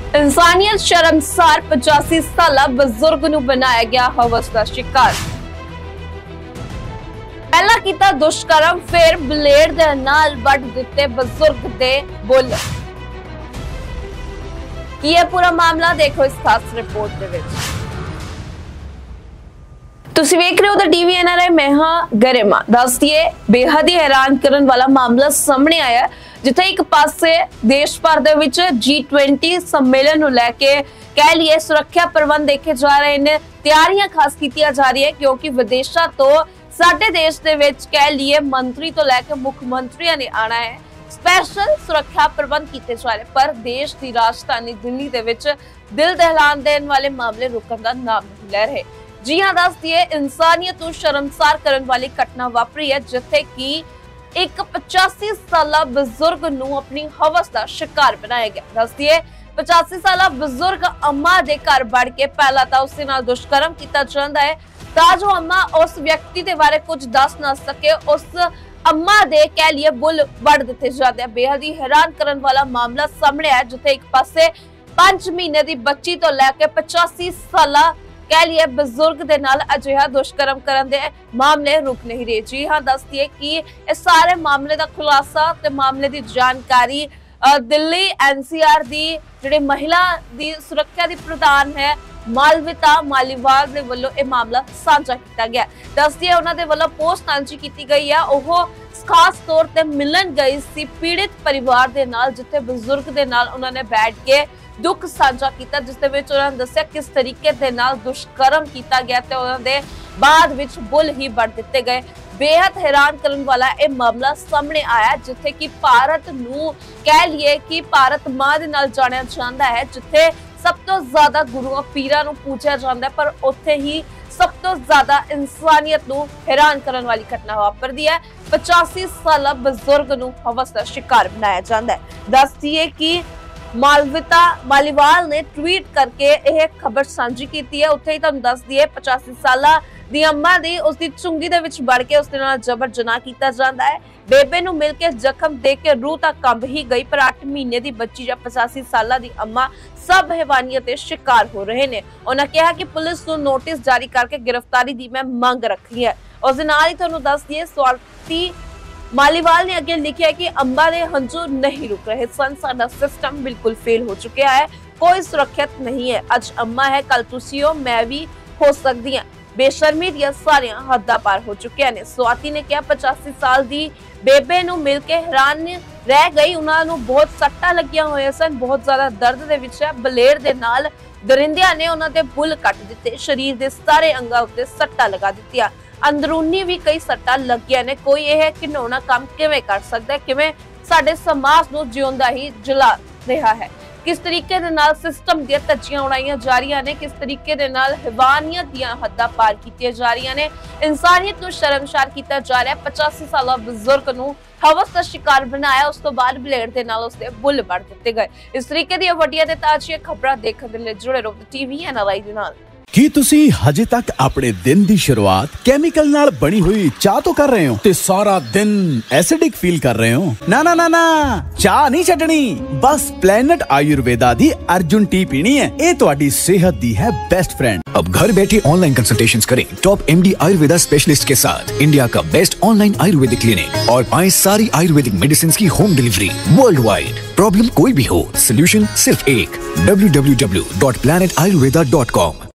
इंसानियत शर्मसार 85 साला बजुर्ग नूं बनाया गया हवस का शिकार। पहला कीता दुष्कर्म, फिर ब्लेड दे नाल वड्ड दिते बजुर्ग दे बुल। की है पूरा मामला, देखो इस खास रिपोर्ट दे विच। तुसीं वेख रहे हो द टीवी NRI, मैं हाँ गरिमा। दस दिए बेहद ही हैरान करन वाला मामला सामने आया, जिथे एक पासे देश भर दे विच G20 सम्मेलन नूं लैके कह लिए सुरक्षा प्रबंध देखे जा रहे ने, तैयारियां खास कीतियां जा रही है, क्योंकि विदेशों तो साडे देश दे विच कह लिए मंत्री तो लैके मुख्यमंत्रियों ने आना है, स्पेशल सुरक्षा प्रबंध किए जा रहे। पर देश की राजधानी दिल्ली दे विच दिल दहलान देने वाले मामले रुकन का नाम नहीं ले रहे। जी हाँ, दस दिए इंसानियत को शर्मसार करने वाली घटना वापरी है, जिथे की एक 85 साला बुजुर्ग नूं अपनी हवस का शिकार बनाया गया। दस दिए 85 साला बुजुर्ग अम्मा दे घर बढ़ के पहला तो उसके नाल दुष्कर्म किया जाता है, ताजो अम्मा उस व्यक्ति के बारे कुछ दस ना सके, उस अम्मा दे कह लिए बुल वड़ दिते जाते हैं। बेहद ही हैरान करने वाला मामला सामने आया, जिथे एक पासे 5 महीने की बच्ची तो लैके 85 साला कह लिए बुजुर्ग दे नाल अजिहा दुष्कर्म करन दे मामले रुक नहीं रहे। जी हाँ, दस दिए कि इस सारे मामले का खुलासा ते मामले की जानकारी दिल्ली NCR दी जिहड़ी महिला दी सुरक्षा दी प्रधान है मालविता मालीवाल दे वल्लों यह मामला साझा किया गया। दस दिए उन्हां दे वल्लों पोस्ट साझी की गई है, ओह खास तौर ते मिलन गई सी पीड़ित परिवार दे नाल, जिथे बुजुर्ग दे नाल उन्होंने बैठ के दुख साझा किया, जिस दे विच उन्होंने दस्सिया किस तरीके दे नाल दुष्कर्म किया गया ते उन्हां दे बाद विच बुल ही बढ़ दिते गए। बेहद हैरान करने वाला यह मामला सामने आया, जिथे कि भारत नूं कह लिए कि भारत मां दे नाल जानिया जांदा है, जिथे सब तो ज्यादा गुरुआं पीरां नूं पूजिया जांदा है, पर उत्थे ही सब तो ज्यादा इंसानियत नूं हैरान करने वाली घटना वापरदी है। 85 साला बुजुर्ग नूं हवस का शिकार बनाया जांदा है। दस दिए कि मालविता मालीवाल ने ट्वीट करके यह खबर साझी की है। उत्थे ही तुहानूं दस दिए 85 साला दी अम्मा दी उसकी चुंगी दे विच वड़ के उसदे नाल जबर जनाह कीता जांदा है। बेबे नूं मिल के जख्म देख के रूह तक कंब ही गई, पर 8 महीने की बच्ची या 85 साला दी अम्मा सब हैवानियत के शिकार हो रहे ने। उन्होंने कहा कि पुलिस नूं नोटिस जारी करके गिरफ्तारी दी मैं मांग रखी है। उस दे नाल ही तुहानूं दस दिए स्वाति मालीवाल ने अगे लिखा है कि अंबा दे हंझू नहीं रुक रहे सन, साडा सिस्टम बिल्कुल फेल हो चुका है, कोई सुरक्षित नहीं है। अज अम्मा है, कल तुसी हो, मैं भी हो सकती है। बेशर्मी दियां सारियां हद्दां पार हो चुकिया ने। स्वाति ने कहा 85 साल दी बेबे नूं मिल के हैरान रह गई, उन्हां नूं बहुत सट्टां लगियां होईयां सन, बहुत ज्यादा दर्द दे विच है। ब्लेड दे नाल दरिंदियां ने उन्हां दे बुल कट दिते, शरीर दे सारे अंगां उत्ते सट्टां लगा दित्तियां, अंदरूनी भी कई सट्टां लगियां ने। कोई यह घिनौना काम किवें कर सकदा है, किवें साडे समाज नूं जिउंदा ही जला रहा है, किस तरीके दे नाल सिस्टम दी धज्जियां उड़ाईयां जा रही ने, किस तरीके दे नाल हैवानियत दियां हद्दां पार कीतियां जा रही ने, इंसानियत नूं शर्मसार कीता जा रहा है। 85 साला बुजुर्ग नूं हवस का शिकार बनाया, उस तो बाद ब्लेड दे नाल उसदे बुल वड़ दिते गए। इस तरीके दी वड्डियां ते ताज़ियां खबरां देखण दे लई जुड़े ਰਹੋ टीवी NRI दे नाल। ਕੀ ਤੁਸੀਂ ਹਜੇ ਤੱਕ ਆਪਣੇ ਦਿਨ ਦੀ ਸ਼ੁਰੂਆਤ ਕੈਮੀਕਲ ਨਾਲ ਬਣੀ ਹੋਈ ਚਾਹ ਤੋਂ ਕਰ ਰਹੇ ਹੋ ਤੇ ਸਾਰਾ ਦਿਨ ਐਸਿਡਿਕ ਫੀਲ ਕਰ ਰਹੇ ਹੋ? ਨਾ ਨਾ ਨਾ ਨਾ, ਚਾਹ ਨਹੀਂ ਛੱਡਣੀ, ਬਸ ਪਲੈਨਟ आयुर्वेदा ਦੀ अर्जुन टी पीनी है। ये ਤੁਹਾਡੀ सेहत दी है बेस्ट फ्रेंड। अब घर बैठे ऑनलाइन कंसल्टेशंस करें टॉप MD आयुर्वेदा स्पेशलिस्ट के साथ, इंडिया का बेस्ट ऑनलाइन आयुर्वेदिक क्लिनिक, और पाएं सारी आयुर्वेदिक मेडिसिन की home delivery worldwide. Problem कोई भी हो, सोल्यूशन सिर्फ एक, www.planetayurveda.com।